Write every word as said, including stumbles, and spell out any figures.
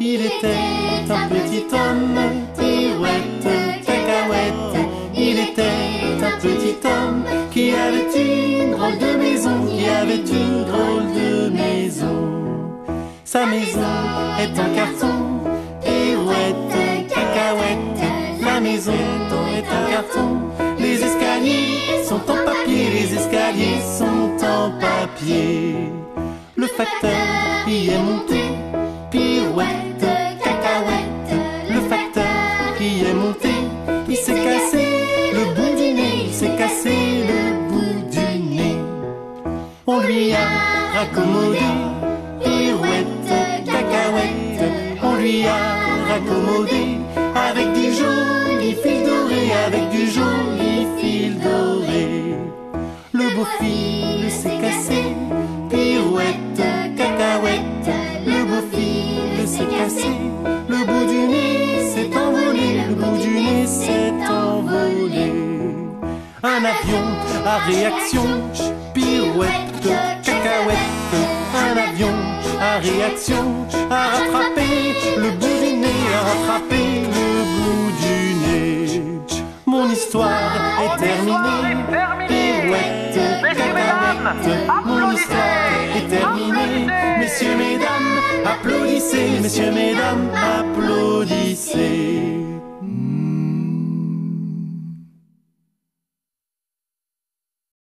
Il était un petit homme, pirouette, cacahuète. Il était un petit homme qui avait une drôle de maison, qui avait une drôle de maison. Sa maison est en carton, pirouette, cacahuète. La maison est en carton. Les escaliers sont en papier, les escaliers sont en papier. Le facteur y est monté, pirouette, cacahuète. Le facteur y est monté, il s'est cassé le bout du nez, il s'est cassé le bout du nez. On lui a raccommodé, pirouette, cacahuète. On lui a raccommodé avec du joli fil doré, avec du joli fil doré. Le beau fil s'est cassé, pirouette, cacahuète. Le beau fil s'est cassé, le bout du nez s'est envolé, le bout du nez s'est envolé. Un avion à réaction, pirouette, cacahuète. Un avion à réaction a rattrapé le bout du nez, a rattrapé le bout du nez. Mon histoire est terminée, pirouette, cacahuète. Mon histoire est terminée. Messieurs, mesdames, applaudissez. Messieurs, mesdames, applaudissez.